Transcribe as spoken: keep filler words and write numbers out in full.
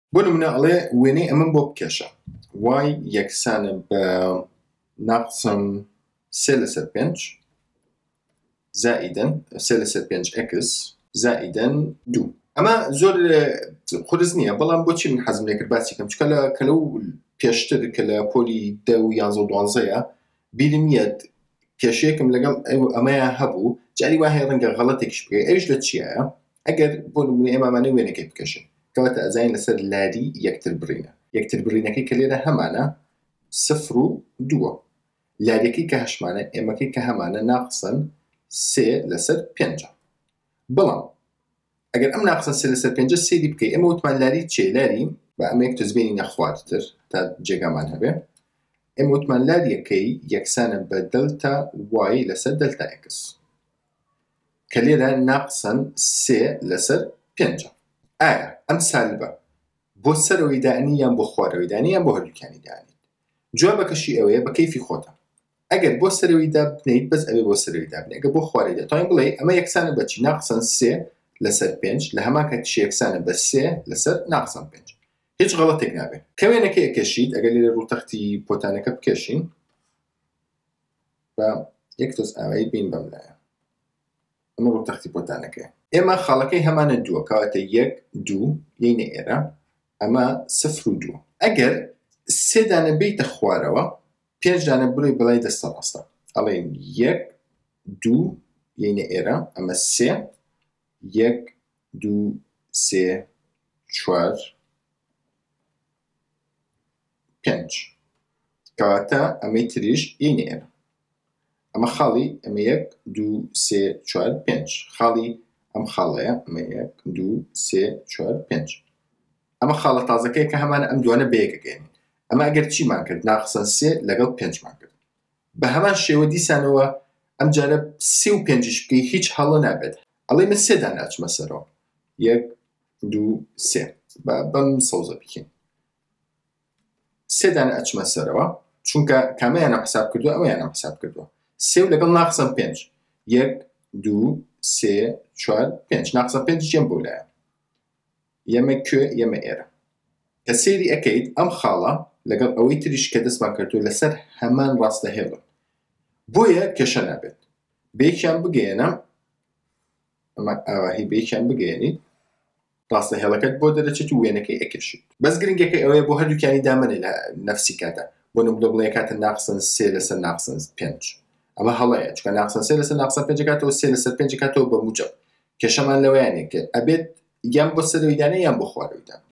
بۆ نمونە ئەڵێ وێنەی ئەمەم بۆ بکێشە وای یەکسانە بە ناقسم سێ لەسەر پێنج زائیدەن سێ لەسەر پێنج ئێکس زائیدەن دوو. ئەمە زۆر قورس نییە، بەڵام بۆچی من حەزم لێ کرد باسی کەم، چونکە کە لەو پێشتر کە لە پۆلی دە و یانزە و دوانزەیە بیرم یەت کێشەیەکم لەگەڵ ئەمەیە هەبوو، جاری وا هەیە ڕەنگە غەڵەتێکیش بکەی. ئەویش لە چیایە؟ ئەگەر بۆ نمونە ئێمەمانەی وێنەکەی بکەشین کەواتە ئەزانین لەسەر لاری یەکتر بڕینە، یەکتر بڕینەکەی کە لێرە هەمانە سفر و دووە، لاریەکەی کە هەشمانە ئێمەکەی کە هەمانە ناقسن سێ لەسەر پێنجە. بەڵام ئەگەر ئەم ناقسن سێ لەسەر پێنجە سێدی بکەی ئێمە وتمان لاری چێ؟ لاری بە ئەمەیەک تزبێنی نەخواردتر تا جێگامان هەبێ، ئێمە وتمان لاریەکەی یەکسانە بە دلتا وای لەسەر دلتا ئێکس کە لێرە ناقسن سێ لەسەر پێنجە. ئایا ئەم سالبە بۆ سەرەوەی دانی یان بۆ خوارەوەی دانی یان بۆ هەردووکانی دانی؟ جوابەکەشی ئەوەیە بە کەیفی خۆتە. ئەگەر بۆ سەرەوەی دا بنیت بەس ئەوێ بۆ سەرەوەی دا بنێ، ئەگەر بۆ خوارەوەی دا توانین بڵێ ئەمە یەکسانە بە چی؟ ناقسن سێ لەسەر پێنج لە هەمان کاتیش یەکسانە بە سێ لەسەر ناقسن پێنج. هیچ غەڵەتێک نابێت. کە وێنەکەی ئەکێشیت ئەگەر لێرە ڕووتەختی پۆتانەکە بکێشین بە یەک تۆز ئاوایی بین بەم لایە، ئەمە ڕووتەختی پۆتانەکەی. ئێمە خاڵەکەی هەمانە دووە، کەواتە یەک دوو یەینە ئێرە ئەمە سفر و دووە. ئەگەر سێ دانە بیتە خوارەوە پێنج دانە بڕۆی بەلای دەستە ڕاستە، ئەڵێن یەک دوو یەینە ئێرە ئەمە سێ یەک دوو سێ چوار پێنج، کەواتە ئەمەی تریش یەینە ئێرە. ئەمە خاڵی ئەمە یەک دوو سێ چوار پێنج، خاڵی ئەم خاڵەیە ئەمە یەک دوو سێ چوار پێنج. ئەمە خاڵە تازەکەی کە هەمانە ئەم دوانە بەیەکەگەین. ئەمە ئەگەر چیمان کرد؟ ناقسن سێ لەگەڵ پێنجمان کرد. بە هەمان شێوە دیسانەوە ئەم جارە سێ و پێنجیش بکەی هیچ هەڵە نابێت. ئەڵێ من سێ دانە ئەچمە سەرەوە، یەک دوو سێ، بەم سەوزە بکەین سێ دانە ئەچمە سەرەوە چونکە کامەیانە حساب کردووە ئەوەیانە حساب کردووە. سێ و لەگەڵ ناقسن پێنج، یەک دوو سێ چوار پێنج، ناقسن پێنج ژێم بۆ لایە، یەمە کوێ؟ یەمە ئێرە. کە سێری ئەەکەیت ئەم خاڵە لەگەڵ ئەوەی تریش کە دەستمان کردووە لەسەر هەمان ڕاستە هێڵن، بۆیە کێشە نابێت. بەیەکیان بگەێنە، ئەمە ئاواهی بەیەکیان بگەێنیت ڕاستە هێڵەکەت بۆ دەرەچێت و وێنەکەی ئەکێشیت. بەس گرنگەکەی ئەوەیە بۆ هەردووکیانی دامنێ لە نەفسی کاتە، بۆ نمونە بڵێ کاتە ناقسن سێ لەسەر ناقسن پێنج، ئەمە هەڵەیە چونکە ناقسن سێ لەسەر ناقسن پێنج کاتەوە سێ لەسەر پێنج کاتەوە بە موجب. کێشەمان لەوەیانێ کە ئەبێت یان بۆ سەرەوەی دانێ یان بۆ خوارەوەی دانێ.